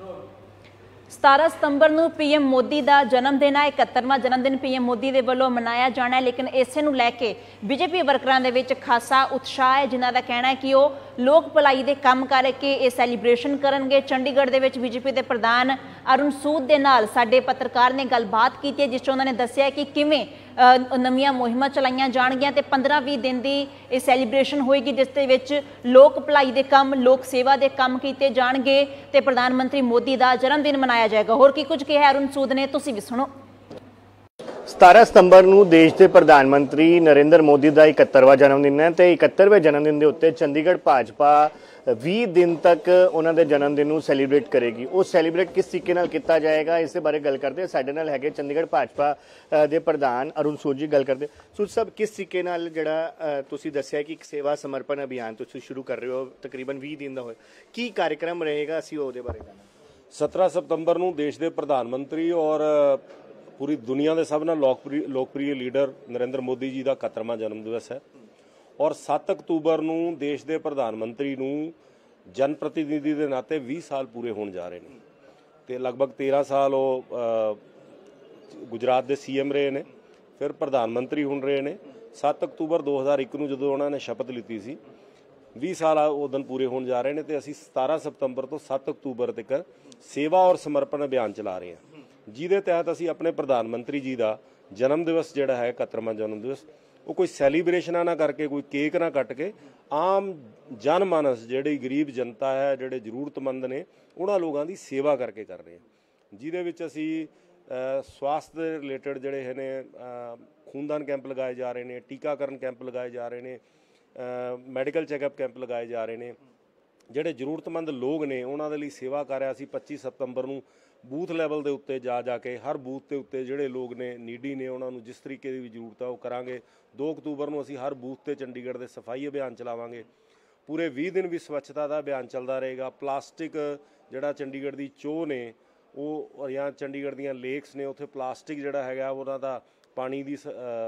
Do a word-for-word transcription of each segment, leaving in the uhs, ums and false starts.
सतारह सितंबर ਨੂੰ पीएम मोदी का जन्मदिन है। इकहत्तरवां जन्मदिन पीएम मोदी के वलों मनाया जाना है, लेकिन इसे नूं लैके बीजेपी वर्करां दे विच खासा उत्साह है, जिन्हां दा कहना है कि वह लोक भलाई दे काम करके ये सैलीब्रेशन करनगे। चंडीगढ़ दे विच बीजेपी के प्रधान अरुण सूद दे नाल साडे पत्रकार ने गलबात की है, जिस उन्होंने दस्सिया कि किवें नवीं मुहिमां चलाईयां जाणगियां ते पंद्रह भी दिन की यह सैलीब्रेशन होएगी, जिस दे विच लोक भलाई दे काम, लोक सेवा के काम किए जाणगे ते प्रधानमंत्री मोदी का जन्मदिन मनाया जाएगा। होर की कुछ कहा अरुण सूद ने, तुसीं भी सुनो। सतारह सितंबर ਨੂੰ देश के प्रधानमंत्री नरेंद्र मोदी का इकहत्तरवां जन्मदिन है तो इकहत्तरवें जन्मदिन के उत्ते चंडीगढ़ भाजपा बीस दिन तक उन्होंने जन्मदिन को सैलीब्रेट करेगी। वो सैलीब्रेट किस तरीके नाल किया जाएगा, इस बारे गल करते हैं। साडे नाल हैगे चंडीगढ़ भाजपा के प्रधान अरुण सूद जी, गल करते। सूद साहब, किस तरीके नाल जिहड़ा तुसीं दस्सिया कि एक सेवा समर्पण अभियान तुसीं शुरू कर रहे हो, तकरीबन बीस दिन का होए, की कार्यक्रम रहेगा, असीं ਉਹਦੇ बारे सत्रह सितंबर ਨੂੰ देश के प्रधानमंत्री और पूरी दुनिया के सब नाल लोकप्रिय लोकप्रिय लीडर नरेंद्र मोदी जी का इकहत्तरवां जन्म दिवस है और सत्त अक्तूबर ਨੂੰ देश के प्रधानमंत्री ਨੂੰ जन प्रतिनिधि के नाते बीस साल पूरे होने जा रहे हैं तो लगभग तेरह साल वो गुजरात के सी एम रहे ने, फिर प्रधानमंत्री हो रहे हैं। सत्त अक्तूबर दो हज़ार एक ਨੂੰ ਜਦੋਂ उन्होंने शपथ लीती सी, बीस साल वो दिन पूरे होने जा रहे हैं तो असी सतारह सितंबर तो सत्त अक्तूबर तक सेवा और समर्पण अभियान चला रहे हैं, जिहदे तहत असी अपने प्रधानमंत्री जी का जन्म दिवस जिहड़ा है इकहत्तरवां जन्म दिवस वो कोई सैलीब्रेशन ना करके, कोई केक ना कट के, आम जन मानस जिहड़ी गरीब जनता है, जिहड़े जरूरतमंद ने, उन्हां लोगों की सेवा करके कर रहे हैं, जिहदे विच असी स्वास्थ्य दे रिलेटेड जिहड़े ने खूनदान कैंप लगाए जा रहे हैं, टीकाकरण कैंप लगाए जा रहे हैं, मैडिकल चैकअप कैंप लगाए जा रहे हैं, जिहड़े जरूरतमंद लोग ने उन्हां दे लई सेवा कर रहे। असी पच्चीस सितंबर ਨੂੰ बूथ लैवल के उत्ते जा जाके हर बूथ के उत्ते जिहड़े लोग ने नीडी ने उन्होंने जिस तरीके की भी जरूरत है वो करांगे। दो अक्तूबर ਨੂੰ असी हर बूथ से चंडीगढ़ के सफाई अभियान चलावांगे। पूरे बीस दिन भी स्वच्छता का अभियान चलता रहेगा। प्लास्टिक जिहड़ा चंडीगढ़ की चोह ने वो या चंडीगढ़ दीयां लेक्स ने, उत्थे प्लास्टिक जिहड़ा हैगा उन्हां दा पानी की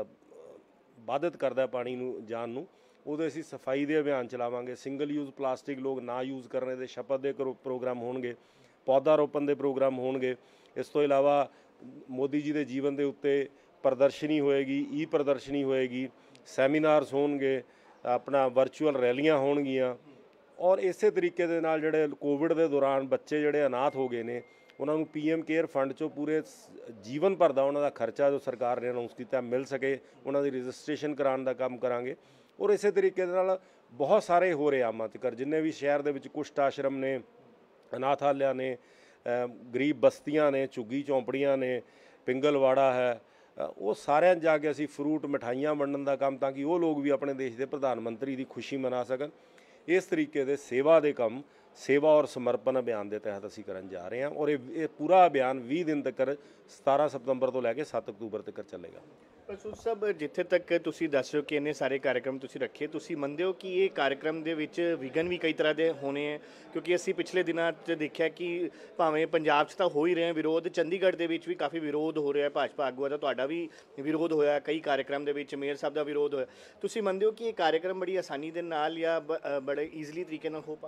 बाधित करदा पानी नूं जान नूं, ਉਹਦੇ ਅਸੀਂ सफाई के अभियान चलावांगे। सिंगल यूज़ प्लास्टिक लोग ना यूज़ करने के शपथ के प्रोग्राम होणगे, पौधा रोपण के प्रोग्राम होणगे। इस तो इलावा मोदी जी के जीवन के उत्ते प्रदर्शनी होएगी, ई प्रदर्शनी होएगी, सैमीनार्स होणगे, अपना वर्चुअल रैलियां होणगियां और इस तरीके दे नाल जिहड़े कोविड के दौरान बच्चे जिहड़े अनाथ हो गए ने उन्होंने पी एम केयर फंड चो पूरे जीवन भर का उन्होंने खर्चा जो सरकार ने अनाउंस किया मिल सके, उन्होंने रजिस्ट्रेशन कराने का काम करांगे। और इस तरीके नाल बहुत सारे हो रहे आमां तक जिन्ने भी शहर दे विच कुष्ठ आश्रम ने, अनाथालय ने, गरीब बस्तियां ने, झुग्गी झोंपड़ियां ने, पिंगलवाड़ा है, वो सारे जाके असी फ्रूट मिठाइयां वंडण का काम ताकि वो लोग भी अपने देश के प्रधानमंत्री की खुशी मना सकन। इस तरीके के सेवा के काम सेवा और समर्पण अभियान के तहत असी करन जा रहे हैं और ये पूरा अभियान बीस दिन तक सतारह सितंबर तो लैके सत्त अक्तूबर तक चलेगा। पर सूद साहब, जिथे तक तुसी दस रहे हो कि इन्ने सारे कार्यक्रम तुसी रखे, तुसी मनदे हो कि ये कार्यक्रम दे विच विघन भी कई तरह के होने हैं? क्योंकि असी पिछले दिनों च देखा कि भावें पंजाब च तो हो ही रहे हैं विरोध, चंडीगढ़ के भी काफ़ी विरोध हो रहा है, भाजपा आगुआ का तुहाडा भी विरोध होया, कई कार्यक्रम के मेयर साहब का विरोध होया। तुसी मनदे हो कि ये कार्यक्रम बड़ी आसानी के नाल या बड़े ईजली तरीके नाल हो पा?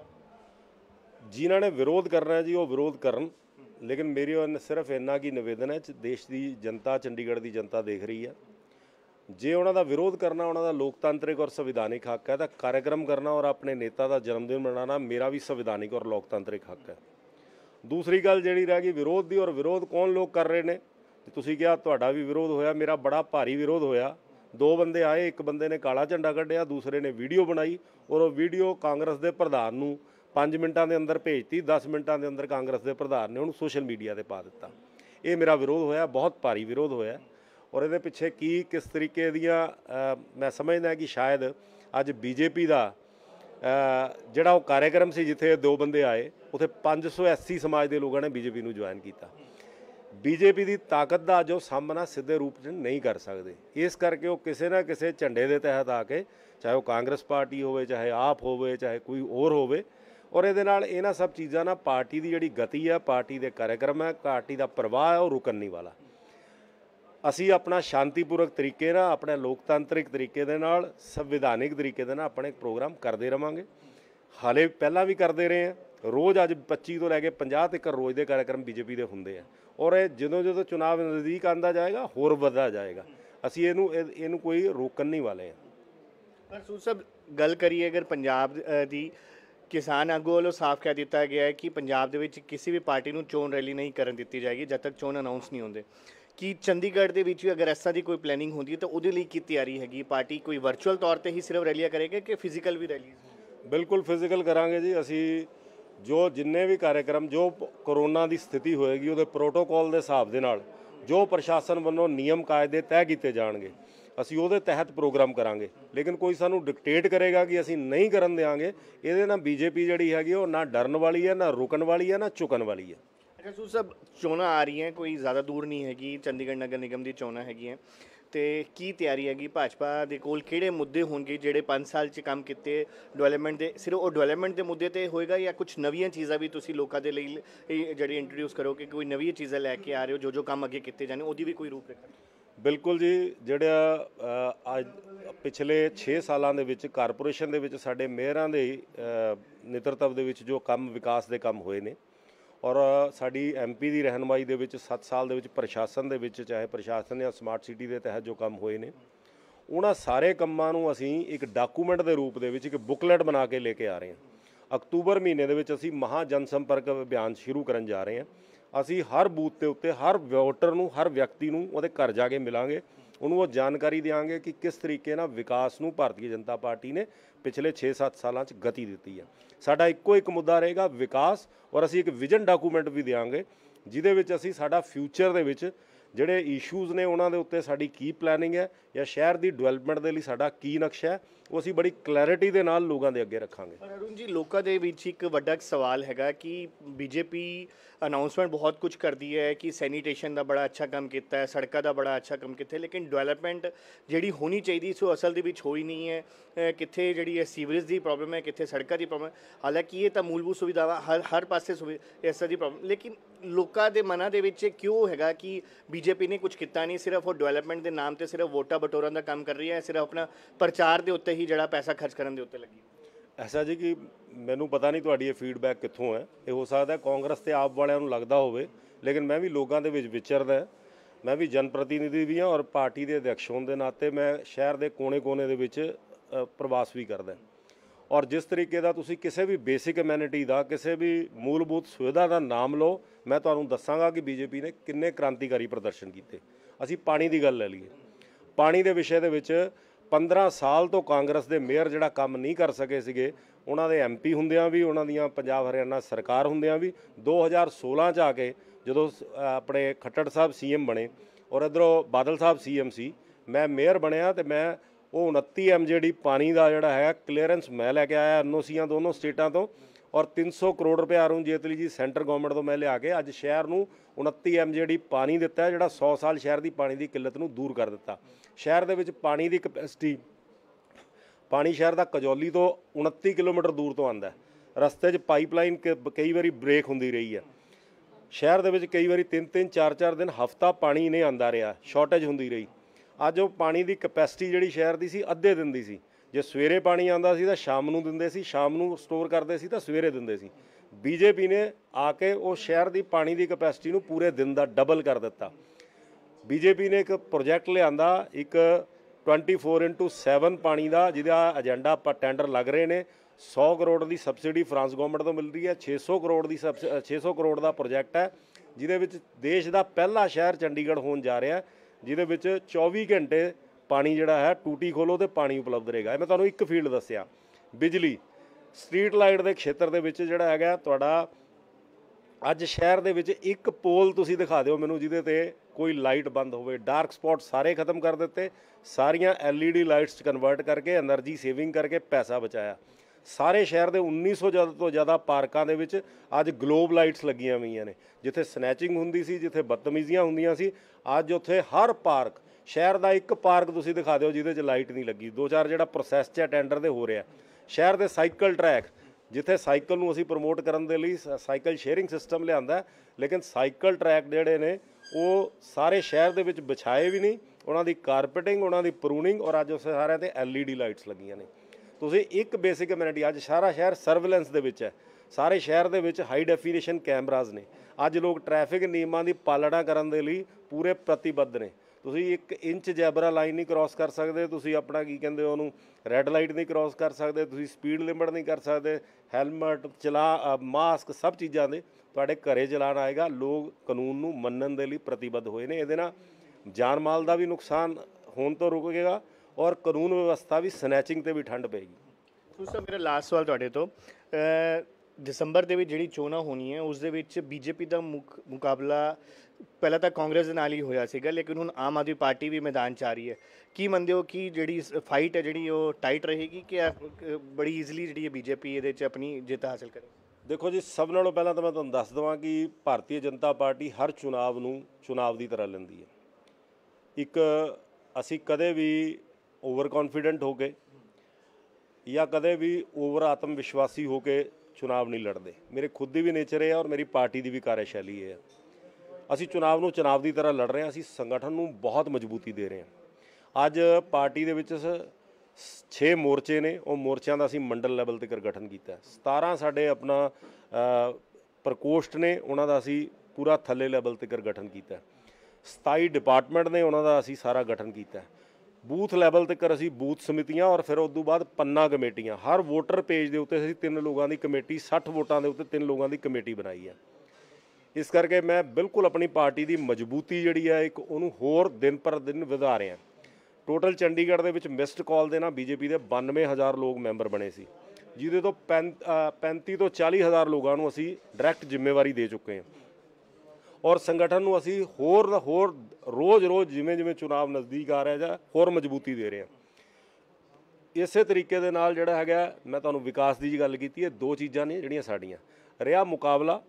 जिन्हों ने विरोध करना है जी वो विरोध करन, लेकिन मेरी सिर्फ इन्ना की निवेदन है, देश की जनता, चंडीगढ़ की जनता देख रही है, जे उन्होंने विरोध करना उन्होंने लोकतांत्रिक और संविधानिक हक है तो कार्यक्रम करना और अपने नेता का जन्मदिन मनाना मेरा भी संविधानिक और लोकतांत्रिक हक है। दूसरी गल जिहड़ी रह गई विरोध की, और विरोध कौन लोग कर रहे हैं, तुसीं कहा तुहाडा भी विरोध होया, मेरा बड़ा भारी विरोध होया। दो बंदे आए, एक बंदे ने काला झंडा कढ़िया, दूसरे ने वीडियो बनाई और वो वीडियो कांग्रेस के प्रधान नूं पाँच मिनटां के अंदर भेजती, दस मिनटां के अंदर कांग्रेस के प्रधान ने उन्होंने सोशल मीडिया पर पा दिता। ये मेरा विरोध होया, बहुत भारी विरोध होया और ये पिछे की किस तरीके दियां मैं समझदा कि शायद अज बीजेपी का जिहड़ा वो कार्यक्रम से जिथे दो बंदे आए उत्थे पाँच सौ एसी समाज के लोगों ने बीजेपी नूं ज्वाइन किया। बीजेपी की ताकत का जो सामना सीधे रूप में नहीं कर सकते, इस करके वो किसी ना किसी झंडे के तहत आके, चाहे वो कांग्रेस पार्टी हो, चाहे आप हो, चाहे कोई और हो, और ये इन्हां सब चीज़ों ना पार्टी की जिहड़ी गति है, पार्टी के कार्यक्रम है, पार्टी का प्रवाह है, वो रुकन नहीं वाला। असी अपना शांतिपूर्वक तरीके ना, अपने लोकतांत्रिक तरीके दे नाल, संविधानिक तरीके दे नाल अपने प्रोग्राम करते रहांगे। हाले पहला भी करते रहे हैं, ਰੋਜ਼ ਅੱਜ ਪੱਚੀ ਤੋਂ ਲੈ ਕੇ ਪੰਜਾਹ ਤੱਕ ਰੋਜ਼ ਦੇ ਕਾਰਜਕ੍ਰਮ ਬੀਜੇਪੀ ਦੇ ਹੁੰਦੇ ਆ ਔਰ ਇਹ ਜਦੋਂ ਜਦੋਂ ਚੁਣਾਵ ਨਜ਼ਦੀਕ ਆਉਂਦਾ ਜਾਏਗਾ ਹੋਰ ਵੱਧਦਾ ਜਾਏਗਾ। ਅਸੀਂ ਇਹਨੂੰ ਇਹਨੂੰ ਕੋਈ ਰੋਕਣ ਨਹੀਂ ਵਾਲੇ ਹਾਂ। ਪਰ ਸੂਦ ਸਾਹਿਬ ਗੱਲ ਕਰੀਏ ਅਗਰ ਪੰਜਾਬ ਦੀ ਕਿਸਾਨ ਆਗੂ ਵੱਲੋਂ ਸਾਫ਼ ਕਹਿ ਦਿੱਤਾ ਗਿਆ ਹੈ ਕਿ ਪੰਜਾਬ ਦੇ ਵਿੱਚ ਕਿਸੇ ਵੀ ਪਾਰਟੀ ਨੂੰ ਚੋਣ ਰੈਲੀ ਨਹੀਂ ਕਰਨ ਦਿੱਤੀ ਜਾਏਗੀ ਜਦ ਤੱਕ ਚੋਣ ਅਨਾਉਂਸ ਨਹੀਂ ਹੁੰਦੇ। ਕਿ ਚੰਡੀਗੜ੍ਹ ਦੇ ਵਿੱਚ ਵੀ ਅਗਰ ਇਸ ਤਰ੍ਹਾਂ ਦੀ ਕੋਈ ਪਲੈਨਿੰਗ ਹੁੰਦੀ ਹੈ ਤਾਂ ਉਹਦੇ ਲਈ ਕੀ ਤਿਆਰੀ ਹੈਗੀ? ਪਾਰਟੀ ਕੋਈ ਵਰਚੁਅਲ ਤੌਰ ਤੇ ਹੀ ਸਿਰਫ ਰੈਲੀਆਂ ਕਰੇਗੀ ਕਿ ਫਿਜ਼ੀਕਲ ਵੀ ਰੈਲੀ? ਬਿਲਕੁਲ ਫਿਜ਼ੀਕਲ ਕਰਾਂਗੇ ਜੀ। ਅਸੀਂ ਜੋ ਜਿੰਨੇ ਵੀ ਕਾਰਜਕ੍ਰਮ ਜੋ ਕਰੋਨਾ ਦੀ ਸਥਿਤੀ ਹੋਏਗੀ ਉਹਦੇ ਪ੍ਰੋਟੋਕੋਲ ਦੇ ਹਿਸਾਬ ਦੇ ਨਾਲ ਜੋ ਪ੍ਰਸ਼ਾਸਨ ਵੱਲੋਂ ਨਿਯਮ ਕਾਇਦੇ ਤੈਅ ਕੀਤੇ ਜਾਣਗੇ ਅਸੀਂ ਉਹਦੇ ਤਹਿਤ ਪ੍ਰੋਗਰਾਮ ਕਰਾਂਗੇ। ਲੇਕਿਨ ਕੋਈ ਸਾਨੂੰ ਡਿਕਟੇਟ ਕਰੇਗਾ ਕਿ ਅਸੀਂ ਨਹੀਂ ਕਰਨ ਦੇਵਾਂਗੇ, ਇਹਦੇ ਨਾਲ ਬੀਜੇਪੀ ਜਿਹੜੀ ਹੈਗੀ ਉਹ ਨਾ ਡਰਨ ਵਾਲੀ ਹੈ, ਨਾ ਰੁਕਣ ਵਾਲੀ ਹੈ, ਨਾ ਝੁਕਣ ਵਾਲੀ ਹੈ। ਅੱਛਾ ਸੂਦ ਸਾਹਿਬ, ਚੋਣਾਂ ਆ ਰਹੀਆਂ, ਕੋਈ ਜ਼ਿਆਦਾ ਦੂਰ ਨਹੀਂ ਹੈਗੀ, ਚੰਡੀਗੜ੍ਹ ਨਗਰ ਨਿਗਮ ਦੀ ਚੋਣਾਂ ਹੈਗੀਆਂ, ਤੇ ਕੀ ਤਿਆਰੀ ਹੈਗੀ ਭਾਜਪਾ ਦੇ ਕੋਲ? ਕਿਹੜੇ ਮੁੱਦੇ ਹੋਣਗੇ ਜਿਹੜੇ ਪੰਜ ਸਾਲ 'ਚ ਕੰਮ ਕੀਤੇ ਡਿਵੈਲਪਮੈਂਟ ਦੇ? ਸਿਰਫ ਉਹ ਡਿਵੈਲਪਮੈਂਟ ਦੇ ਮੁੱਦੇ 'ਤੇ ਹੋਏਗਾ ਜਾਂ ਕੁਝ ਨਵੀਆਂ ਚੀਜ਼ਾਂ ਵੀ ਤੁਸੀਂ ਲੋਕਾਂ ਦੇ ਲਈ ਜਿਹੜੀ ਇੰਟਰੋਡਿਊਸ ਕਰੋਗੇ? ਕੋਈ ਨਵੀਆਂ ਚੀਜ਼ਾਂ ਲੈ ਕੇ ਆ ਰਹੇ ਹੋ ਜੋ ਜੋ ਕੰਮ ਅੱਗੇ ਕੀਤੇ ਜਾਣੇ ਉਹਦੀ ਵੀ ਕੋਈ ਰੂਪਰੇਖਾ? ਬਿਲਕੁਲ ਜੀ। ਜਿਹੜਾ ਅੱਜ ਪਿਛਲੇ ਛੇ ਸਾਲਾਂ ਦੇ ਵਿੱਚ ਕਾਰਪੋਰੇਸ਼ਨ ਦੇ ਵਿੱਚ ਸਾਡੇ ਮੇਅਰਾਂ ਦੇ ਨੇਤਰਤਵ ਦੇ ਵਿੱਚ ਜੋ ਕੰਮ ਵਿਕਾਸ ਦੇ ਕੰਮ ਹੋਏ ਨੇ ਔਰ ਸਾਡੀ ਐਮਪੀ ਦੀ ਰਹਿਨਮਾਈ ਦੇ ਵਿੱਚ ਸੱਤ ਸਾਲ ਦੇ ਵਿੱਚ ਪ੍ਰਸ਼ਾਸਨ ਦੇ ਵਿੱਚ ਚਾਹੇ ਪ੍ਰਸ਼ਾਸਨ ਜਾਂ ਸਮਾਰਟ ਸਿਟੀ ਦੇ ਤਹਿਤ ਜੋ ਕੰਮ ਹੋਏ ਨੇ ਉਹਨਾਂ ਸਾਰੇ ਕੰਮਾਂ ਨੂੰ ਅਸੀਂ ਇੱਕ ਡਾਕੂਮੈਂਟ ਦੇ ਰੂਪ ਦੇ ਵਿੱਚ ਇੱਕ ਬੁਕਲੈਟ ਬਣਾ ਕੇ ਲੈ ਕੇ ਆ ਰਹੇ ਹਾਂ। ਅਕਤੂਬਰ ਮਹੀਨੇ ਦੇ ਵਿੱਚ ਅਸੀਂ ਮਹਾ ਜਨਸੰਪਰਕ ਅਭਿਆਨ ਸ਼ੁਰੂ ਕਰਨ ਜਾ ਰਹੇ ਹਾਂ। ਅਸੀਂ ਹਰ ਬੂਥ ਦੇ ਉੱਤੇ ਹਰ ਵੋਟਰ ਨੂੰ ਹਰ ਵਿਅਕਤੀ ਨੂੰ ਉਹਦੇ ਘਰ ਜਾ ਕੇ ਮਿਲਾਂਗੇ, ਉਹਨੂੰ ਉਹ ਜਾਣਕਾਰੀ ਦੇਵਾਂਗੇ ਕਿ ਕਿਸ ਤਰੀਕੇ ਨਾਲ ਵਿਕਾਸ ਨੂੰ ਭਾਰਤੀ ਜਨਤਾ ਪਾਰਟੀ ਨੇ ਪਿਛਲੇ ਛੇ ਸੱਤ ਸਾਲਾਂ 'ਚ ਗਤੀ ਦਿੱਤੀ ਹੈ। ਸਾਡਾ ਇੱਕੋ ਇੱਕ ਮੁੱਦਾ ਰਹੇਗਾ ਵਿਕਾਸ ਔਰ ਅਸੀਂ ਇੱਕ ਵਿਜ਼ਨ ਡਾਕੂਮੈਂਟ ਵੀ ਦੇਵਾਂਗੇ ਜਿਹਦੇ ਵਿੱਚ ਅਸੀਂ ਸਾਡਾ ਫਿਊਚਰ ਦੇ ਵਿੱਚ ਜਿਹੜੇ ਇਸ਼ੂਜ਼ ਨੇ ਉਹਨਾਂ ਦੇ ਉੱਤੇ ਸਾਡੀ ਕੀ ਪਲੈਨਿੰਗ ਹੈ ਜਾਂ ਸ਼ਹਿਰ ਦੀ ਡਿਵੈਲਪਮੈਂਟ ਦੇ ਲਈ ਸਾਡਾ ਕੀ ਨਕਸ਼ਾ ਹੈ ਉਹ ਅਸੀਂ ਬੜੀ ਕਲੈਰਿਟੀ ਦੇ ਨਾਲ ਲੋਕਾਂ ਦੇ ਅੱਗੇ ਰੱਖਾਂਗੇ। ਪਰ ਅਰੁਣ ਜੀ, ਲੋਕਾਂ ਦੇ ਵਿੱਚ ਇੱਕ ਵੱਡਾ ਸਵਾਲ ਹੈਗਾ ਕਿ ਬੀਜੇਪੀ ਅਨਾਉਂਸਮੈਂਟ ਬਹੁਤ ਕੁਝ ਕਰਦੀ ਹੈ ਕਿ ਸੈਨੀਟੇਸ਼ਨ ਦਾ ਬੜਾ ਅੱਛਾ ਕੰਮ ਕੀਤਾ ਹੈ, ਸੜਕਾਂ ਦਾ ਬੜਾ ਅੱਛਾ ਕੰਮ ਕੀਤਾ, ਲੇਕਿਨ ਡਿਵੈਲਪਮੈਂਟ ਜਿਹੜੀ ਹੋਣੀ ਚਾਹੀਦੀ ਸੋ ਅਸਲ ਦੇ ਵਿੱਚ ਹੋਈ ਨਹੀਂ ਹੈ। ਕਿੱਥੇ ਜਿਹੜੀ ਹੈ ਸੀਵਰੇਜ ਦੀ ਪ੍ਰੋਬਲਮ ਹੈ, ਕਿੱਥੇ ਸੜਕਾਂ ਦੀ ਪ੍ਰੋਬਲਮ। ਹਾਲਾਂਕਿ ਇਹ ਤਾਂ ਮੂਲਭੂਤ ਸੁਵਿਧਾਵਾਂ ਹਰ ਹਰ ਪਾਸੇ ਇਸ ਤਰ੍ਹਾਂ ਦੀ ਪ੍ਰੋਬਲਮ, ਲੇਕਿਨ ਲੋਕਾਂ ਦੇ ਮਨਾਂ ਦੇ ਵਿੱਚ ਕਿਉਂ ਹੈਗਾ ਕਿ ਬੀਜੇਪੀ ਨੇ ਕੁਝ ਕੀਤਾ ਨਹੀਂ, ਸਿਰਫ ਉਹ ਡਿਵੈਲਪਮੈਂਟ ਦੇ ਨਾਮ 'ਤੇ ਸਿਰਫ ਵੋਟਾਂ ਬਟੋਰਨ ਦਾ ਕੰਮ ਕਰ ਰਹੀ ਹੈ, ਸਿਰਫ ਆਪਣਾ ਪ੍ਰਚਾਰ ਦੇ ਉੱਤੇ ਹੀ ਜਿਹੜਾ ਪੈਸਾ ਖਰਚ ਕਰਨ ਦੇ ਉੱਤੇ ਲੱਗੀ? ਐਸਾ ਜੀ ਕਿ ਮੈਨੂੰ ਪਤਾ ਨਹੀਂ ਤੁਹਾਡੀ ਇਹ ਫੀਡਬੈਕ ਕਿੱਥੋਂ ਹੈ। ਇਹ ਹੋ ਸਕਦਾ ਕਾਂਗਰਸ ਤੇ ਆਪ ਵਾਲਿਆਂ ਨੂੰ ਲੱਗਦਾ ਹੋਵੇ, ਲੇਕਿਨ ਮੈਂ ਵੀ ਲੋਕਾਂ ਦੇ ਵਿੱਚ ਵਿਚਰਦਾ, ਮੈਂ ਵੀ ਜਨ ਪ੍ਰਤੀਨਿਧੀ ਵੀ ਹਾਂ ਔਰ ਪਾਰਟੀ ਦੇ ਅਧਿਕਸ਼ ਹੋਣ ਦੇ ਨਾਤੇ ਮੈਂ ਸ਼ਹਿਰ ਦੇ ਕੋਨੇ-ਕੋਨੇ ਦੇ ਵਿੱਚ ਪ੍ਰਵਾਸ ਵੀ ਕਰਦਾ। ਔਰ ਜਿਸ ਤਰੀਕੇ ਦਾ ਤੁਸੀਂ ਕਿਸੇ ਵੀ ਬੇਸਿਕ ਅਮੈਨਿਟੀ ਦਾ ਕਿਸੇ ਵੀ ਮੂਲਭੂਤ ਸੁਵਿਧਾ ਦਾ ਨਾਮ ਲਓ, ਮੈਂ ਤੁਹਾਨੂੰ ਦੱਸਾਂਗਾ ਕਿ ਬੀਜੇਪੀ ਨੇ ਕਿੰਨੇ ਕ੍ਰਾਂਤੀਕਾਰੀ ਪ੍ਰਦਰਸ਼ਨ ਕੀਤੇ। ਅਸੀਂ ਪਾਣੀ ਦੀ ਗੱਲ ਲੈ ਲਈਏ, ਪਾਣੀ ਦੇ ਵਿਸ਼ੇ ਦੇ ਵਿੱਚ ਪੰਦਰਾਂ ਸਾਲ ਤੋਂ ਕਾਂਗਰਸ ਦੇ ਮੇਅਰ ਜਿਹੜਾ ਕੰਮ ਨਹੀਂ ਕਰ ਸਕੇ ਸੀਗੇ, ਉਹਨਾਂ ਦੇ ਐਮਪੀ ਹੁੰਦਿਆਂ ਵੀ, ਉਹਨਾਂ ਦੀਆਂ ਪੰਜਾਬ ਹਰਿਆਣਾ ਸਰਕਾਰ ਹੁੰਦਿਆਂ ਵੀ ਦੋ ਹਜ਼ਾਰ ਸੋਲਾਂ 'ਚ ਆ ਕੇ ਜਦੋਂ ਆਪਣੇ ਖੱਟੜ ਸਾਹਿਬ ਸੀਐਮ ਬਣੇ ਔਰ ਇੱਧਰੋਂ ਬਾਦਲ ਸਾਹਿਬ ਸੀਐਮ ਸੀ, ਮੈਂ ਮੇਅਰ ਬਣਿਆ ਤੇ ਮੈਂ ਉਹ ਉਨੱਤੀ ਐਮ ਜਿਹੜੀ ਪਾਣੀ ਦਾ ਜਿਹੜਾ ਹੈ ਕਲੀਅਰੈਂਸ ਮੈਂ ਲੈ ਕੇ ਆਇਆ ਐਨਓਸੀਆਂ ਦੋਨੋਂ ਸਟੇਟਾਂ ਤੋਂ ਔਰ ਤਿੰਨ ਸੌ ਕਰੋੜ ਰੁਪਏ ਅਰੁਣ ਜੇਤਲੀ ਜੀ ਸੈਂਟਰ ਗਵਰਨਮੈਂਟ ਤੋਂ ਮੈਂ ਲਿਆ ਕੇ ਅੱਜ ਸ਼ਹਿਰ ਨੂੰ ਉਨੱਤੀ ਐਮ ਜਿਹੜੀ ਪਾਣੀ ਦਿੱਤਾ, ਜਿਹੜਾ ਸੌ ਸਾਲ ਸ਼ਹਿਰ ਦੀ ਪਾਣੀ ਦੀ ਕਿੱਲਤ ਨੂੰ ਦੂਰ ਕਰ ਦਿੱਤਾ। ਸ਼ਹਿਰ ਦੇ ਵਿੱਚ ਪਾਣੀ ਦੀ ਕਪੈਸਿਟੀ, ਪਾਣੀ ਸ਼ਹਿਰ ਦਾ ਕਜੌਲੀ ਤੋਂ ਉਨੱਤੀ ਕਿਲੋਮੀਟਰ ਦੂਰ ਤੋਂ ਆਉਂਦਾ, ਰਸਤੇ 'ਚ ਪਾਈਪਲਾਈਨ ਕਈ ਵਾਰੀ ਬ੍ਰੇਕ ਹੁੰਦੀ ਰਹੀ ਹੈ। ਸ਼ਹਿਰ ਦੇ ਵਿੱਚ ਕਈ ਵਾਰੀ ਤਿੰਨ ਤਿੰਨ ਚਾਰ ਚਾਰ ਦਿਨ ਹਫ਼ਤਾ ਪਾਣੀ ਨਹੀਂ ਆਉਂਦਾ ਰਿਹਾ, ਸ਼ਾਰਟੇਜ ਹੁੰਦੀ ਰਹੀ। ਅੱਜ ਉਹ ਪਾਣੀ ਦੀ ਕਪੈਸਿਟੀ ਜਿਹੜੀ ਸ਼ਹਿਰ ਦੀ ਸੀ ਅੱਧੇ ਦਿਨ ਦੀ ਸੀ। ਜੇ ਸਵੇਰੇ ਪਾਣੀ ਆਉਂਦਾ ਸੀ ਤਾਂ ਸ਼ਾਮ ਨੂੰ ਦਿੰਦੇ ਸੀ, ਸ਼ਾਮ ਨੂੰ ਸਟੋਰ ਕਰਦੇ ਸੀ ਤਾਂ ਸਵੇਰੇ ਦਿੰਦੇ ਸੀ। ਬੀਜੇਪੀ ਨੇ ਆ ਕੇ ਉਹ ਸ਼ਹਿਰ ਦੀ ਪਾਣੀ ਦੀ ਕਪੈਸਿਟੀ ਨੂੰ ਪੂਰੇ ਦਿਨ ਦਾ ਡਬਲ ਕਰ ਦਿੱਤਾ। ਬੀਜੇਪੀ ਨੇ ਇੱਕ ਪ੍ਰੋਜੈਕਟ ਲਿਆਂਦਾ, ਇੱਕ ਟਵੈਂਟੀ ਫੋਰ ਇੰਟੂ ਸੈਵਨ ਪਾਣੀ ਦਾ, ਜਿਹਦਾ ਏਜੰਡਾ ਆਪਾਂ ਟੈਂਡਰ ਲੱਗ ਰਹੇ ਨੇ। ਸੌ ਕਰੋੜ ਦੀ ਸਬਸਿਡੀ ਫਰਾਂਸ ਗਵਰਨਮੈਂਟ ਤੋਂ ਮਿਲ ਰਹੀ ਹੈ, ਛੇ ਸੌ ਕਰੋੜ ਦੀ ਸਬ ਛੇ ਸੌ ਕਰੋੜ ਦਾ ਪ੍ਰੋਜੈਕਟ ਹੈ, ਜਿਹਦੇ ਵਿੱਚ ਦੇਸ਼ ਦਾ ਪਹਿਲਾ ਸ਼ਹਿਰ ਚੰਡੀਗੜ੍ਹ ਹੋਣ ਜਾ ਰਿਹਾ, ਜਿਹਦੇ ਵਿੱਚ ਚੌਵੀ ਘੰਟੇ ਪਾਣੀ ਜਿਹੜਾ ਹੈ ਟੂਟੀ ਖੋਲੋ ਤੇ ਪਾਣੀ ਉਪਲਬਧ ਰਹੇਗਾ। ਮੈਂ ਤੁਹਾਨੂੰ ਇੱਕ ਫੀਲਡ ਦੱਸਿਆ, ਬਿਜਲੀ ਸਟਰੀਟ ਲਾਈਟ ਦੇ ਖੇਤਰ ਦੇ ਵਿੱਚ ਜਿਹੜਾ ਹੈਗਾ ਤੁਹਾਡਾ ਅੱਜ ਸ਼ਹਿਰ ਦੇ ਵਿੱਚ ਇੱਕ ਪੋਲ ਤੁਸੀਂ ਦਿਖਾ ਦਿਓ ਮੈਨੂੰ ਜਿਹਦੇ ਤੇ ਕੋਈ ਲਾਈਟ ਬੰਦ ਹੋਵੇ। ਡਾਰਕ ਸਪੌਟ ਸਾਰੇ ਖਤਮ ਕਰ ਦਿੱਤੇ, ਸਾਰੀਆਂ ਐਲ ਈ ਡੀ ਲਾਈਟਸ 'ਚ ਕਨਵਰਟ ਕਰਕੇ ਐਨਰਜੀ ਸੇਵਿੰਗ ਕਰਕੇ ਪੈਸਾ ਬਚਾਇਆ। ਸਾਰੇ ਸ਼ਹਿਰ ਦੇ ਉੱਨੀ ਸੌ ਜ਼ਿਆਦਾ ਤੋਂ ਜ਼ਿਆਦਾ ਪਾਰਕਾਂ ਦੇ ਵਿੱਚ ਅੱਜ ਗਲੋਬ ਲਾਈਟਸ ਲੱਗੀਆਂ ਹੋਈਆਂ ਨੇ। ਜਿੱਥੇ ਸਨੈਚਿੰਗ ਹੁੰਦੀ ਸੀ, ਜਿੱਥੇ ਬਦਤਮੀਜ਼ੀਆਂ ਹੁੰਦੀਆਂ ਸੀ, ਅੱਜ ਉੱਥੇ ਹਰ ਪਾਰਕ, ਸ਼ਹਿਰ ਦਾ ਇੱਕ ਪਾਰਕ ਤੁਸੀਂ ਦਿਖਾ ਦਿਓ ਜਿਹਦੇ 'ਚ ਲਾਈਟ ਨਹੀਂ ਲੱਗੀ। ਦੋ ਚਾਰ ਜਿਹੜਾ ਪ੍ਰੋਸੈਸ 'ਚ ਟੈਂਡਰ ਦੇ ਹੋ ਰਿਹਾ। ਸ਼ਹਿਰ ਦੇ ਸਾਈਕਲ ਟਰੈਕ, ਜਿੱਥੇ ਸਾਈਕਲ ਨੂੰ ਅਸੀਂ ਪ੍ਰਮੋਟ ਕਰਨ ਦੇ ਲਈ ਸਾਈਕਲ ਸ਼ੇਅਰਿੰਗ ਸਿਸਟਮ ਲਿਆਂਦਾ, ਲੇਕਿਨ ਸਾਈਕਲ ਟਰੈਕ ਜਿਹੜੇ ਨੇ ਉਹ ਸਾਰੇ ਸ਼ਹਿਰ ਦੇ ਵਿੱਚ ਵਿਛਾਏ ਵੀ ਨਹੀਂ, ਉਹਨਾਂ ਦੀ ਕਾਰਪੇਟਿੰਗ, ਉਹਨਾਂ ਦੀ ਪ੍ਰੂਨਿੰਗ, ਔਰ ਅੱਜ ਉਸ ਸਾਰਿਆਂ 'ਤੇ ਐਲ ਈ ਡੀ ਲਾਈਟਸ ਲੱਗੀਆਂ ਨੇ। ਤੁਸੀਂ ਇੱਕ ਬੇਸਿਕ ਅਮੈਨਿਟੀ, ਅੱਜ ਸਾਰਾ ਸ਼ਹਿਰ ਸਰਵੇਲੈਂਸ ਦੇ ਵਿੱਚ ਹੈ। ਸਾਰੇ ਸ਼ਹਿਰ ਦੇ ਵਿੱਚ ਹਾਈ ਡੈਫੀਨੇਸ਼ਨ ਕੈਮਰਾਜ਼ ਨੇ। ਅੱਜ ਲੋਕ ਟ੍ਰੈਫਿਕ ਨਿਯਮਾਂ ਦੀ ਪਾਲਣਾ ਕਰਨ ਦੇ ਲਈ ਪੂਰੇ ਪ੍ਰਤੀਬੱਧ ਨੇ। ਤੁਸੀਂ ਇੱਕ ਇੰਚ ਜੈਬਰਾ ਲਾਈਨ ਨਹੀਂ ਕ੍ਰਾਸ ਕਰ ਸਕਦੇ, ਤੁਸੀਂ ਆਪਣਾ ਕੀ ਕਹਿੰਦੇ ਉਹਨੂੰ ਰੈੱਡ ਲਾਈਟ ਨਹੀਂ ਕ੍ਰਾਸ ਕਰ ਸਕਦੇ, ਤੁਸੀਂ ਸਪੀਡ ਲਿਮਟ ਨਹੀਂ ਕਰ ਸਕਦੇ, ਹੈਲਮਟ ਚਲਾ ਮਾਸਕ ਸਭ ਚੀਜ਼ਾਂ ਦੇ ਤੁਹਾਡੇ ਘਰੇ ਚਲਾਨ ਆਏਗਾ। ਲੋਕ ਕਾਨੂੰਨ ਨੂੰ ਮੰਨਣ ਦੇ ਲਈ ਪ੍ਰਤੀਬੱਧ ਹੋਏ ਨੇ। ਇਹਦੇ ਨਾਲ ਜਾਨ ਮਾਲ ਦਾ ਵੀ ਨੁਕਸਾਨ ਹੋਣ ਤੋਂ ਰੁਕੇਗਾ ਔਰ ਕਾਨੂੰਨ ਵਿਵਸਥਾ ਵੀ ਸਨੈਚਿੰਗ ਤੇ ਵੀ ਠੰਡ ਪਏਗੀ। ਦੋਸਤੋ ਮੇਰਾ ਲਾਸਟ ਸਵਾਲ ਤੁਹਾਡੇ ਤੋਂ, ਦਸੰਬਰ ਦੇ ਵਿੱਚ ਜਿਹੜੀ ਚੋਣਾਂ ਹੋਣੀਆਂ ਉਸ ਦੇ ਵਿੱਚ ਬੀਜੇਪੀ ਦਾ ਮੁਕ ਮੁਕਾਬਲਾ ਪਹਿਲਾਂ ਤਾਂ ਕਾਂਗਰਸ ਦੇ ਨਾਲ ਹੀ ਹੋਇਆ ਸੀਗਾ, ਲੇਕਿਨ ਹੁਣ ਆਮ ਆਦਮੀ ਪਾਰਟੀ ਵੀ ਮੈਦਾਨ 'ਚ ਆ ਰਹੀ ਹੈ। ਕੀ ਮੰਨਦੇ ਹੋ ਕਿ ਜਿਹੜੀ ਫਾਈਟ ਹੈ ਜਿਹੜੀ ਉਹ ਟਾਈਟ ਰਹੇਗੀ ਕਿ ਬੜੀ ਈਜ਼ੀਲੀ ਜਿਹੜੀ ਹੈ ਬੀਜੇਪੀ ਇਹਦੇ 'ਚ ਆਪਣੀ ਜਿੱਤ ਹਾਸਲ ਕਰੇ? ਦੇਖੋ ਜੀ, ਸਭ ਨਾਲੋਂ ਪਹਿਲਾਂ ਤਾਂ ਮੈਂ ਤੁਹਾਨੂੰ ਦੱਸ ਦੇਵਾਂ ਕਿ ਭਾਰਤੀ ਜਨਤਾ ਪਾਰਟੀ ਹਰ ਚੁਣਾਵ ਨੂੰ ਚੁਣਾਵ ਦੀ ਤਰ੍ਹਾਂ ਲੈਂਦੀ ਹੈ। ਇੱਕ ਅਸੀਂ ਕਦੇ ਵੀ ਓਵਰ ਕੌਨਫੀਡੈਂਟ ਹੋ ਕੇ ਜਾਂ ਕਦੇ ਵੀ ਓਵਰ ਆਤਮ ਵਿਸ਼ਵਾਸੀ ਹੋ ਕੇ ਚੁਣਾਵ ਨਹੀਂ ਲੜਦੇ। ਮੇਰੇ ਖੁਦ ਦੀ ਵੀ ਨੇਚਰ ਹੈ ਔਰ ਮੇਰੀ ਪਾਰਟੀ ਦੀ ਵੀ ਕਾਰਜਸ਼ੈਲੀ ਹੈ। ਅਸੀਂ ਚੁਣਾਵ ਨੂੰ ਚੁਣਾਵ ਦੀ ਤਰ੍ਹਾਂ ਲੜ ਰਹੇ ਹਾਂ। ਅਸੀਂ ਸੰਗਠਨ ਨੂੰ ਬਹੁਤ ਮਜ਼ਬੂਤੀ ਦੇ ਰਹੇ ਹਾਂ। ਅੱਜ ਪਾਰਟੀ ਦੇ ਵਿੱਚ ਛੇ ਮੋਰਚੇ ਨੇ, ਉਹ ਮੋਰਚਿਆਂ ਦਾ ਅਸੀਂ ਮੰਡਲ ਲੈਵਲ ਤੇ ਗਠਨ ਕੀਤਾ। ਸਤਾਰਾਂ ਸਾਡੇ ਆਪਣਾ ਪ੍ਰਕੋਸ਼ਟ ਨੇ, ਉਹਨਾਂ ਦਾ ਅਸੀਂ ਪੂਰਾ ਥੱਲੇ ਲੈਵਲ ਤੇ ਗਠਨ ਕੀਤਾ। ਸਤਾਈ ਡਿਪਾਰਟਮੈਂਟ ਨੇ, ਉਹਨਾਂ ਦਾ ਅਸੀਂ ਸਾਰਾ ਗਠਨ ਕੀਤਾ। ਬੂਥ ਲੈਵਲ ਤੱਕ ਅਸੀਂ ਬੂਥ ਸਮਿਤੀਆਂ ਔਰ ਫਿਰ ਉਸ ਤੋਂ ਬਾਅਦ ਪੰਨਾ ਕਮੇਟੀਆਂ, ਹਰ ਵੋਟਰ ਪੇਜ ਦੇ ਉੱਤੇ ਅਸੀਂ ਤਿੰਨ ਲੋਕਾਂ ਦੀ ਕਮੇਟੀ, ਸੱਠ ਵੋਟਾਂ ਦੇ ਉੱਤੇ ਤਿੰਨ ਲੋਕਾਂ ਦੀ ਕਮੇਟੀ ਬਣਾਈ ਹੈ। ਇਸ ਕਰਕੇ ਮੈਂ ਬਿਲਕੁਲ ਆਪਣੀ ਪਾਰਟੀ ਦੀ ਮਜ਼ਬੂਤੀ ਜਿਹੜੀ ਹੈ ਇੱਕ ਉਹਨੂੰ ਹੋਰ ਦਿਨ ਪਰ ਦਿਨ ਵਧਾ ਰਿਹਾ। ਟੋਟਲ ਚੰਡੀਗੜ੍ਹ ਦੇ ਵਿੱਚ ਮਿਸਡ ਕਾਲ ਦੇ ਨਾਲ ਬੀਜੇਪੀ ਦੇ ਬਾਨਵੇਂ ਹਜ਼ਾਰ ਲੋਕ ਮੈਂਬਰ ਬਣੇ ਸੀ, ਜਿਹਦੇ ਤੋਂ ਪੈਂਤੀ ਤੋਂ ਚਾਲੀ ਹਜ਼ਾਰ ਲੋਕਾਂ ਨੂੰ ਅਸੀਂ ਡਾਇਰੈਕਟ ਜ਼ਿੰਮੇਵਾਰੀ ਦੇ ਚੁੱਕੇ ਹਾਂ। ਔਰ ਸੰਗਠਨ ਨੂੰ ਅਸੀਂ ਹੋਰ ਹੋਰ ਰੋਜ਼-ਰੋਜ਼ ਜਿਵੇਂ ਜਿਵੇਂ ਚੁਣਾਵ ਨਜ਼ਦੀਕ ਆ ਰਿਹਾ ਜਾਂ ਹੋਰ ਮਜ਼ਬੂਤੀ ਦੇ ਰਹੇ ਹਾਂ। ਇਸੇ ਤਰੀਕੇ ਦੇ ਨਾਲ ਜਿਹੜਾ ਹੈਗਾ, ਮੈਂ ਤੁਹਾਨੂੰ ਵਿਕਾਸ ਦੀ ਗੱਲ ਕੀਤੀ ਹੈ, ਦੋ ਚੀਜ਼ਾਂ ਨੇ ਜਿਹੜੀਆਂ ਸਾਡੀਆਂ। ਰਿਹਾ ਮੁਕਾਬਲਾ,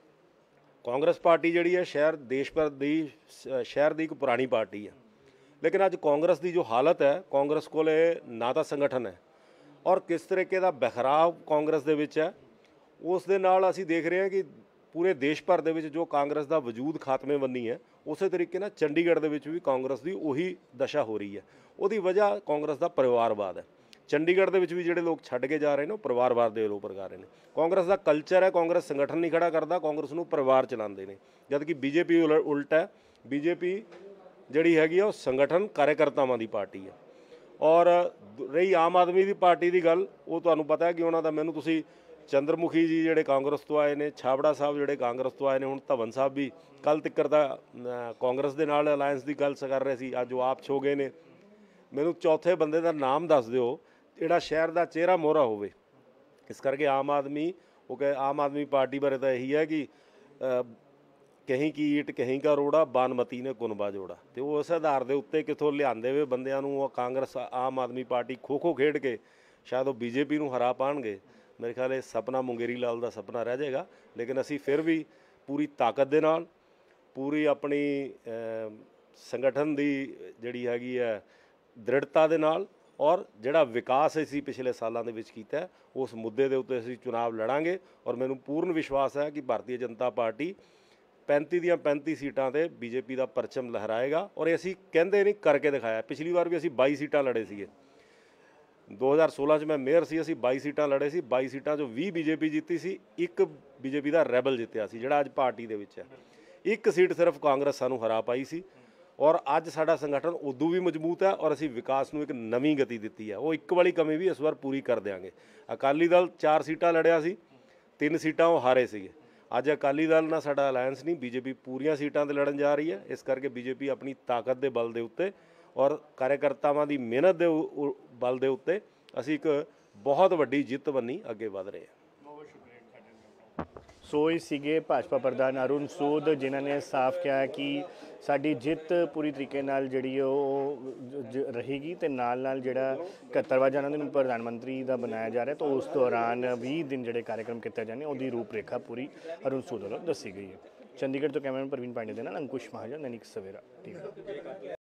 ਕਾਂਗਰਸ ਪਾਰਟੀ ਜਿਹੜੀ ਹੈ ਸ਼ਹਿਰ ਦੇਸ਼ ਭਰ ਦੀ ਸ਼ਹਿਰ ਦੀ ਇੱਕ ਪੁਰਾਣੀ ਪਾਰਟੀ ਹੈ, ਲੇਕਿਨ ਅੱਜ ਕਾਂਗਰਸ ਦੀ ਜੋ ਹਾਲਤ ਹੈ, ਕਾਂਗਰਸ ਕੋਲ ਨਾ ਤਾਂ ਸੰਗਠਨ ਹੈ ਔਰ ਕਿਸ ਤਰੀਕੇ ਦਾ ਬਹਿਰਾਵ ਕਾਂਗਰਸ ਦੇ ਵਿੱਚ ਹੈ, ਉਸ ਦੇ ਨਾਲ ਅਸੀਂ ਦੇਖ ਰਹੇ ਹਾਂ ਕਿ ਪੂਰੇ ਦੇਸ਼ ਭਰ ਦੇ ਵਿੱਚ ਜੋ ਕਾਂਗਰਸ ਦਾ ਵਜੂਦ ਖਾਤਮੇ ਬੰਨੀ ਹੈ, ਉਸੇ ਤਰੀਕੇ ਨਾਲ ਚੰਡੀਗੜ੍ਹ ਦੇ ਵਿੱਚ ਵੀ ਕਾਂਗਰਸ ਦੀ ਉਹੀ ਦਸ਼ਾ ਹੋ ਰਹੀ ਹੈ। ਉਹਦੀ ਵਜ੍ਹਾ ਕਾਂਗਰਸ ਦਾ ਪਰਿਵਾਰਵਾਦ ਹੈ। ਚੰਡੀਗੜ੍ਹ ਦੇ ਵਿੱਚ ਵੀ ਜਿਹੜੇ ਲੋਕ ਛੱਡ ਕੇ ਜਾ ਰਹੇ ਨੇ ਉਹ ਪਰਿਵਾਰਵਾਦ ਦੇ ਆਰੋਪ ਲਗਾ ਰਹੇ ਨੇ। ਕਾਂਗਰਸ ਦਾ ਕਲਚਰ ਹੈ, ਕਾਂਗਰਸ ਸੰਗਠਨ ਨਹੀਂ ਖੜਾ ਕਰਦਾ, ਕਾਂਗਰਸ ਨੂੰ ਪਰਿਵਾਰ ਚਲਾਉਂਦੇ ਨੇ, ਜਦ ਕਿ ਬੀਜੇਪੀ ਉਲਟ ਹੈ। ਬੀਜੇਪੀ ਜਿਹੜੀ ਹੈਗੀ ਆ ਉਹ ਸੰਗਠਨ ਕਾਰਜਕਰਤਾਵਾਂ ਦੀ ਪਾਰਟੀ ਹੈ। ਔਰ ਰਹੀ ਆਮ ਆਦਮੀ ਦੀ ਪਾਰਟੀ ਦੀ ਗੱਲ, ਉਹ ਤੁਹਾਨੂੰ ਪਤਾ ਹੈ ਕਿ ਉਹਨਾਂ ਦਾ, ਮੈਨੂੰ ਤੁਸੀਂ ਚੰਦਰਮੁਖੀ ਜੀ ਜਿਹੜੇ ਕਾਂਗਰਸ ਤੋਂ ਆਏ ਨੇ, ਛਾਬੜਾ ਸਾਹਿਬ ਜਿਹੜੇ ਕਾਂਗਰਸ ਤੋਂ ਆਏ ਨੇ, ਹੁਣ ਧਵਨ ਸਾਹਿਬ ਵੀ ਕੱਲ੍ਹ ਤੱਕ ਦਾ ਕਾਂਗਰਸ ਦੇ ਨਾਲ ਅਲਾਇੰਸ ਦੀ ਗੱਲ ਕਰ ਰਹੇ ਸੀ, ਅੱਜ ਉਹ ਆਪ ਛੋ ਗਏ ਨੇ। ਮੈਨੂੰ ਚੌਥੇ ਬੰਦੇ ਦਾ ਨਾਮ ਦੱਸ ਦਿਓ ਜਿਹੜਾ ਸ਼ਹਿਰ ਦਾ ਚਿਹਰਾ ਮੋਹਰਾ ਹੋਵੇ। ਇਸ ਕਰਕੇ ਆਮ ਆਦਮੀ ਉਹ ਕਹੇ, ਆਮ ਆਦਮੀ ਪਾਰਟੀ ਬਾਰੇ ਤਾਂ ਇਹੀ ਹੈ ਕਿ ਕਹੀਂ ਕੀ ਈਟ ਕਹੀਂ ਕਾ ਰੋੜਾ, ਬਾਨਮਤੀ ਨੇ ਕੁਨਬਾ ਜੋੜਾ। ਅਤੇ ਉਹ ਉਸ ਆਧਾਰ ਦੇ ਉੱਤੇ ਕਿੱਥੋਂ ਲਿਆਂਦੇ ਹੋਏ ਬੰਦਿਆਂ ਨੂੰ ਉਹ ਕਾਂਗਰਸ ਆਮ ਆਦਮੀ ਪਾਰਟੀ ਖੋ ਖੋ ਖੇਡ ਕੇ ਸ਼ਾਇਦ ਉਹ ਬੀਜੇਪੀ ਨੂੰ ਹਰਾ ਪਾਉਣਗੇ। ਮੇਰੇ ਖਿਆਲ ਇਹ ਸੁਪਨਾ ਮੁੰਗੇਰੀ ਲਾਲ ਦਾ ਸੁਪਨਾ ਰਹਿ ਜਾਏਗਾ। ਲੇਕਿਨ ਅਸੀਂ ਫਿਰ ਵੀ ਪੂਰੀ ਤਾਕਤ ਦੇ ਨਾਲ, ਪੂਰੀ ਆਪਣੀ ਸੰਗਠਨ ਦੀ ਜਿਹੜੀ ਹੈਗੀ ਹੈ ਦ੍ਰਿੜਤਾ ਦੇ ਨਾਲ, ਔਰ ਜਿਹੜਾ ਵਿਕਾਸ ਅਸੀਂ ਪਿਛਲੇ ਸਾਲਾਂ ਦੇ ਵਿੱਚ ਕੀਤਾ, ਉਸ ਮੁੱਦੇ ਦੇ ਉੱਤੇ ਅਸੀਂ ਚੁਣਾਵ ਲੜਾਂਗੇ। ਔਰ ਮੈਨੂੰ ਪੂਰਨ ਵਿਸ਼ਵਾਸ ਹੈ ਕਿ ਭਾਰਤੀ ਜਨਤਾ ਪਾਰਟੀ ਪੈਂਤੀ ਦੀਆਂ ਪੈਂਤੀ ਸੀਟਾਂ 'ਤੇ ਬੀਜੇਪੀ ਦਾ ਪਰਚਮ ਲਹਿਰਾਏਗਾ। ਔਰ ਇਹ ਅਸੀਂ ਕਹਿੰਦੇ ਨਹੀਂ, ਕਰਕੇ ਦਿਖਾਇਆ। ਪਿਛਲੀ ਵਾਰ ਵੀ ਅਸੀਂ ਬਾਈ ਸੀਟਾਂ ਲੜੇ ਸੀਗੇ। ਦੋ ਹਜ਼ਾਰ ਸੋਲਾਂ 'ਚ ਮੈਂ ਮੇਅਰ ਸੀ, ਅਸੀਂ ਬਾਈ ਸੀਟਾਂ ਲੜੇ ਸੀ। ਬਾਈ ਸੀਟਾਂ 'ਚੋਂ ਵੀਹ ਬੀਜੇਪੀ ਜਿੱਤੀ ਸੀ, ਇੱਕ ਬੀਜੇਪੀ ਦਾ ਰੈਬਲ ਜਿੱਤਿਆ ਸੀ ਜਿਹੜਾ ਅੱਜ ਪਾਰਟੀ ਦੇ ਵਿੱਚ ਹੈ। ਇੱਕ ਸੀਟ ਸਿਰਫ ਕਾਂਗਰਸ ਸਾਨੂੰ ਹਰਾ ਪਾਈ ਸੀ। ਔਰ ਅੱਜ ਸਾਡਾ ਸੰਗਠਨ ਉਦੋਂ ਵੀ ਮਜ਼ਬੂਤ ਹੈ ਔਰ ਅਸੀਂ ਵਿਕਾਸ ਨੂੰ ਇੱਕ ਨਵੀਂ ਗਤੀ ਦਿੱਤੀ ਹੈ। ਉਹ ਇੱਕ ਵਾਲੀ ਕਮੀ ਵੀ ਇਸ ਵਾਰ ਪੂਰੀ ਕਰ ਦਿਆਂਗੇ। ਅਕਾਲੀ ਦਲ ਚਾਰ ਸੀਟਾਂ ਲੜਿਆ ਸੀ, ਤਿੰਨ ਸੀਟਾਂ ਉਹ ਹਾਰੇ ਸੀਗੇ। ਅੱਜ ਅਕਾਲੀ ਦਲ ਨਾਲ ਸਾਡਾ ਅਲਾਇੰਸ ਨਹੀਂ, ਬੀਜੇਪੀ ਪੂਰੀਆਂ ਸੀਟਾਂ 'ਤੇ ਲੜਨ ਜਾ ਰਹੀ ਹੈ। ਇਸ ਕਰਕੇ ਬੀਜੇਪੀ ਆਪਣੀ ਤਾਕਤ ਦੇ ਬਲ ਦੇ ਉੱਤੇ ਔਰ ਕਾਰਜਕਰਤਾਵਾਂ ਦੀ ਮਿਹਨਤ ਦੇ ਬਲ ਦੇ ਉੱਤੇ ਅਸੀਂ ਇੱਕ ਬਹੁਤ ਵੱਡੀ ਜਿੱਤ ਬੰਨੀ ਅੱਗੇ ਵਧ ਰਹੇ ਹਾਂ। ਸੋ ਇਹ ਸੀਗੇ ਭਾਜਪਾ ਪ੍ਰਧਾਨ ਅਰੁਣ ਸੂਦ, ਜਿਨ੍ਹਾਂ ਨੇ ਸਾਫ਼ ਕਿਹਾ ਕਿ ਸਾਡੀ ਜਿੱਤ ਪੂਰੀ ਤਰੀਕੇ ਨਾਲ ਜਿਹੜੀ ਉਹ ਰਹੇਗੀ ਅਤੇ ਨਾਲ ਨਾਲ ਜਿਹੜਾ ਇਕਹੱਤਰਵਾਂ ਜਨਮ ਦਿਨ ਪ੍ਰਧਾਨ ਮੰਤਰੀ ਦਾ ਬਣਾਇਆ ਜਾ ਰਿਹਾ, ਤਾਂ ਉਸ ਦੌਰਾਨ ਵੀਹ ਦਿਨ ਜਿਹੜੇ ਕਾਰਜਕ੍ਰਮ ਕੀਤੇ ਜਾਣੇ, ਉਹਦੀ ਰੂਪਰੇਖਾ ਪੂਰੀ ਅਰੁਣ ਸੂਦ ਵੱਲੋਂ ਦੱਸੀ ਗਈ ਹੈ। ਚੰਡੀਗੜ੍ਹ ਤੋਂ ਕੈਮਰਾਮੈਨ ਪ੍ਰਵੀਨ ਪਾਂਡੇ ਦੇ ਨਾਲ ਅੰਕੁਸ਼ ਮਹਾਜਨ, ਦੈਨਿਕ ਸਵੇਰਾ ਟੀਵੀ।